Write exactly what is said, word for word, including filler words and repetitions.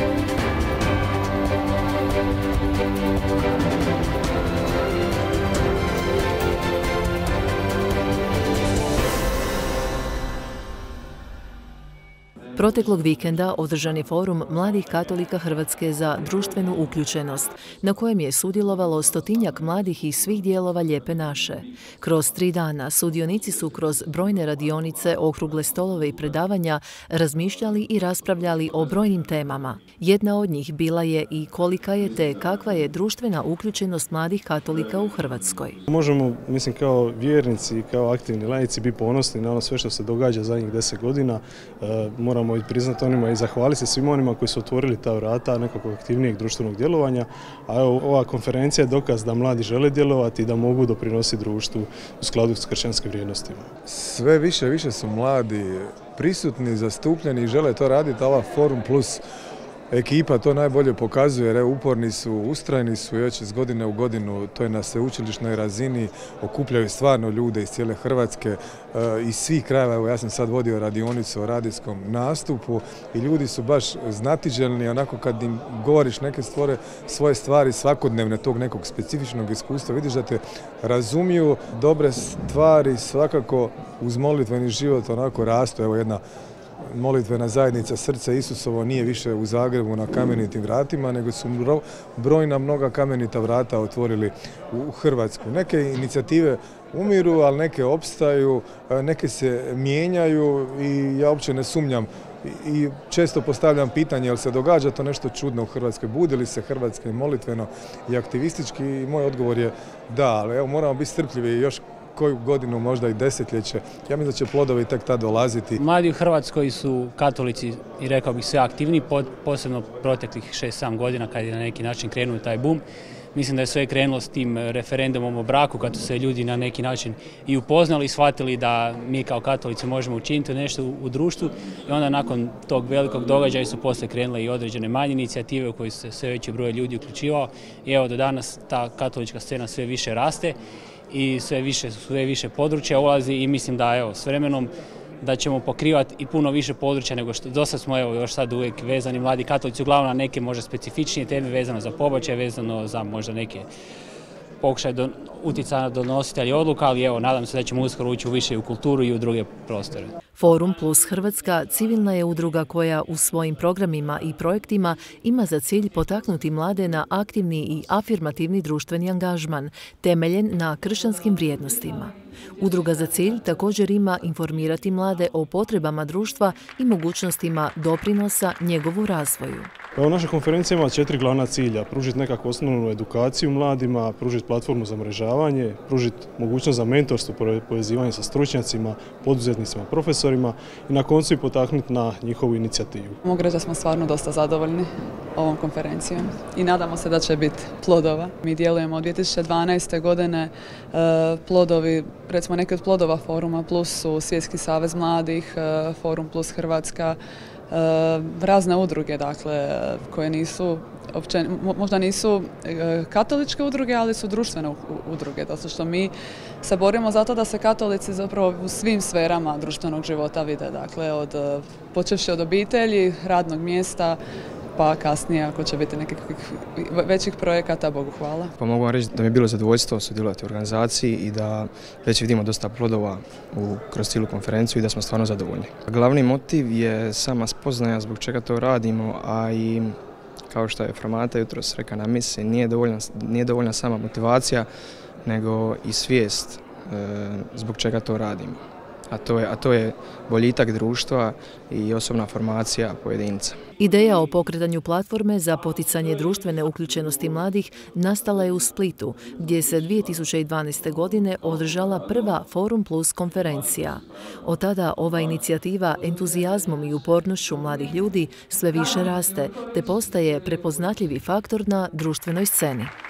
Proteklog vikenda održan je forum mladih katolika Hrvatske za društvenu uključenost, na kojem je sudjelovalo stotinjak mladih iz svih dijelova Lijepe naše. Kroz tri dana sudionici su kroz brojne radionice, okrugle stolove i predavanja razmišljali i raspravljali o brojnim temama. Jedna od njih bila je i kolika je te kakva je društvena uključenost mladih katolika u Hrvatskoj. Možemo, mislim, kao vjernici i kao aktivni laici biti ponosni na ono sve što se događa zadnjih deset godina. E, moramo i priznati onima i zahvaliti se svim onima koji su otvorili ta vrata nekakvog aktivnijeg društvenog djelovanja, a evo, ova konferencija je dokaz da mladi žele djelovati i da mogu doprinositi društvu u skladu s kršćanskim vrijednostima. Sve više više su mladi prisutni, zastupljeni i žele to raditi, a ova Forum Plus ekipa to najbolje pokazuje, jer uporni su, ustrajni su još iz godine u godinu, to je na sveučilišnoj razini, okupljaju stvarno ljude iz cijele Hrvatske, iz svih krajeva. Evo, ja sam sad vodio radionicu o radijskom nastupu i ljudi su baš znatiželjni, onako kad im govoriš neke stvore, svoje stvari svakodnevne, tog nekog specifičnog iskustva, vidiš da te razumiju, dobre stvari svakako uz molitveni život onako rastu. Evo, jedna molitvena zajednica Srce Isusovo nije više u Zagrebu na kamenitim vratima, nego su brojna mnoga kamenita vrata otvorili u Hrvatsku. Neke inicijative umiru, ali neke opstaju, neke se mijenjaju i ja uopće ne sumnjam i često postavljam pitanje jel se događa to nešto čudno u Hrvatskoj, budi li se Hrvatska molitveno i aktivistički, i moj odgovor je da, ali evo moramo biti strpljivi i još koju godinu, možda i desetljeće. Ja mislim da će plodovi tek tad dolaziti. Mladi u Hrvatskoj su katolici i rekao bih sve aktivni, posebno proteklih šest sedam godina kad je na neki način krenuo taj bum. Mislim da je sve krenulo s tim referendumom o braku, kad su se ljudi na neki način i upoznali i shvatili da mi kao katolici možemo učiniti nešto u društvu. I onda nakon tog velikog događaja su poslije krenule i određene manje inicijative u kojoj se sve veći broj ljudi uključivao. I evo do danas ta katolička scena sve više raste i sve više, sve više područja ulazi i mislim da evo s vremenom da ćemo pokrivati i puno više područja nego što do sad smo evo još sad uvijek vezani mladi katolici uglavnom na neke možda specifičnije teme vezano za pobačaj, vezano za možda neke pokušaj do, utjecaja na donositelji odluka, ali evo nadam se da ćemo uskoro ući u više u kulturu i u druge prostore. Forum Plus Hrvatska civilna je udruga koja u svojim programima i projektima ima za cilj potaknuti mlade na aktivni i afirmativni društveni angažman, temeljen na kršćanskim vrijednostima. Udruga za cilj također ima informirati mlade o potrebama društva i mogućnostima doprinosa njegovu razvoju. Evo, naša konferencija ima četiri glavna cilja. Pružiti nekakvu osnovnu edukaciju mladima, pružiti platformu za mrežavanje, pružiti mogućnost za mentorstvo, povezivanje sa stručnjacima, poduzetnicima, profesorima i na koncu i potaknuti na njihovu inicijativu. Mogu reći da smo stvarno dosta zadovoljni ovom konferencijom i nadamo se da će biti plodova. Mi djelujemo od dvije tisuće dvanaeste godine, plodovi, recimo neki od plodova Foruma Plus su Svjetski savez mladih, Forum Plus Hrvatska, razne udruge, dakle, koje nisu, opće, možda nisu katoličke udruge, ali su društvene udruge, zato što mi se borimo za to da se katolici zapravo u svim sferama društvenog života vide, dakle, od, počevši od obitelji, radnog mjesta, pa kasnije ako će biti nekih većih projekata, Bogu hvala. Pa mogu vam reći da mi je bilo zadovoljstvo sudjelovati u organizaciji i da već vidimo dosta plodova u, kroz cijelu konferenciju i da smo stvarno zadovoljni. Glavni motiv je sama spoznaja zbog čega to radimo, a i kao što je Fromata jutros rekao na misi, nije dovoljna, nije dovoljna sama motivacija, nego i svijest e, zbog čega to radimo. A to je, a to je boljitak društva i osobna formacija pojedinca. Ideja o pokretanju platforme za poticanje društvene uključenosti mladih nastala je u Splitu, gdje se dvije tisuće dvanaeste. godine održala prva Forum Plus konferencija. Od tada ova inicijativa entuzijazmom i upornošću mladih ljudi sve više raste, te postaje prepoznatljivi faktor na društvenoj sceni.